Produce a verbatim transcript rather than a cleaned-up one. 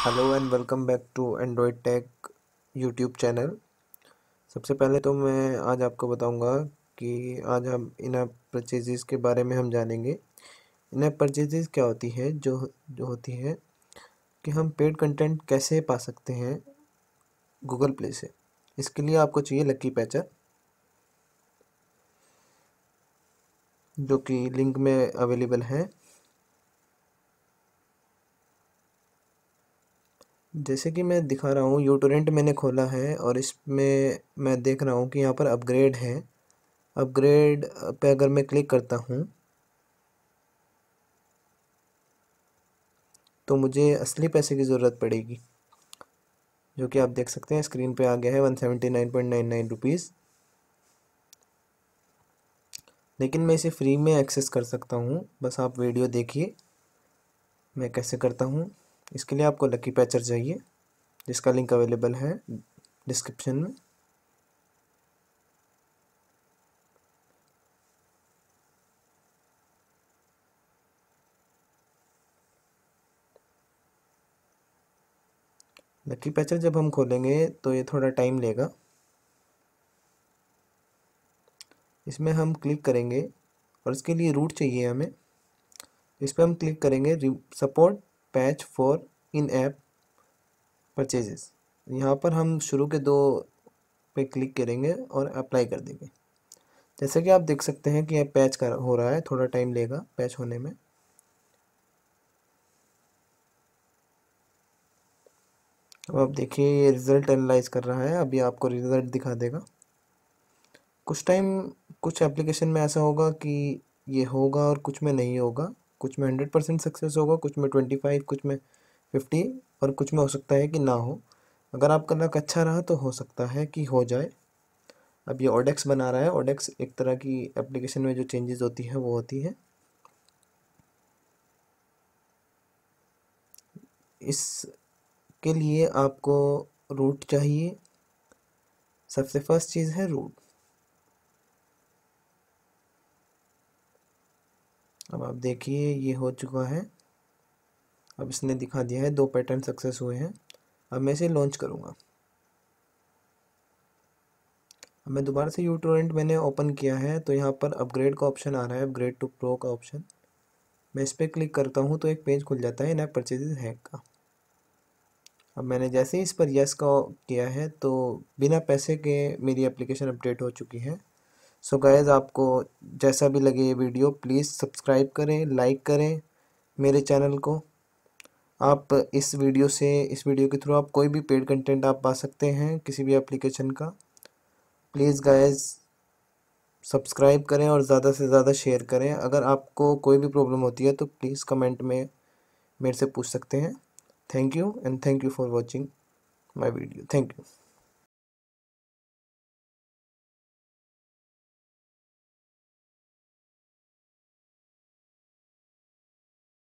Hello and welcome back to Android tech YouTube channel. सबसे पहले तो मैं आज आपको बताऊंगा कि आज हम इन ऐप परचेजेस के बारे में हम जानेंगे। इन ऐप परचेजेस क्या होती है, जो जो होती है कि हम पेड कंटेंट कैसे पा सकते हैं गूगल प्ले से। इसके लिए आपको चाहिए लकी पैचर, जो कि लिंक में अवेलेबल है। जैसे कि मैं दिखा रहा हूँ, यूटोरेंट मैंने खोला है और इसमें मैं देख रहा हूँ कि यहाँ पर अपग्रेड है। अपग्रेड पे अगर मैं क्लिक करता हूँ तो मुझे असली पैसे की ज़रूरत पड़ेगी, जो कि आप देख सकते हैं स्क्रीन पे आ गया है one seventy nine point nine nine rupees. लेकिन मैं इसे फ्री में एक्सेस कर सकता हूँ, बस आप वीडियो देखिए मैं कैसे करता हूँ। इसके लिए आपको लकी पैचर चाहिए, जिसका लिंक अवेलेबल है डिस्क्रिप्शन में। लकी पैचर जब हम खोलेंगे तो ये थोड़ा टाइम लेगा। इसमें हम क्लिक करेंगे और इसके लिए रूट चाहिए हमें। इस पर हम क्लिक करेंगे support patch for in app purchases. यहाँ पर हम शुरू के दो पे क्लिक करेंगे और अप्लाई कर देंगे। जैसे कि आप देख सकते हैं कि यह पैच कर हो रहा है, थोड़ा टाइम लेगा पैच होने में। अब आप देखिए ये रिज़ल्ट एनालाइज कर रहा है, अभी आपको रिज़ल्ट दिखा देगा। कुछ टाइम कुछ एप्लीकेशन में ऐसा होगा कि ये होगा और कुछ में नहीं होगा। कुछ में हंड्रेड परसेंट सक्सेस होगा, कुछ में ट्वेंटी फाइव, कुछ में फिफ्टी, और कुछ में हो सकता है कि ना हो। अगर आपका लक अच्छा रहा तो हो सकता है कि हो जाए। अब ये ओडेक्स बना रहा है। ओडेक्स एक तरह की एप्लीकेशन में जो चेंजेस होती है वो होती है। इसके लिए आपको रूट चाहिए। सबसे फर्स्ट चीज़ है रूट। अब आप देखिए ये हो चुका है। अब इसने दिखा दिया है दो पैटर्न सक्सेस हुए हैं। अब मैं इसे लॉन्च करूँगा। अब मैं दोबारा से यूटोरेंट मैंने ओपन किया है तो यहाँ पर अपग्रेड का ऑप्शन आ रहा है, अपग्रेड टू प्रो का ऑप्शन। मैं इस पर क्लिक करता हूँ तो एक पेज खुल जाता है इन ऐप परचेजेस हैक का। अब मैंने जैसे ही इस पर यस का किया है तो बिना पैसे के मेरी एप्लीकेशन अपडेट हो चुकी है। सो गाइस, आपको जैसा भी लगे ये वीडियो, प्लीज़ सब्सक्राइब करें, लाइक करें मेरे चैनल को। आप इस वीडियो से इस वीडियो के थ्रू आप कोई भी पेड कंटेंट आप पा सकते हैं किसी भी एप्लीकेशन का। प्लीज़ गाइस सब्सक्राइब करें और ज़्यादा से ज़्यादा शेयर करें। अगर आपको कोई भी प्रॉब्लम होती है तो प्लीज़ कमेंट में मेरे से पूछ सकते हैं। Thank you and thank you for watching my video. Thank you.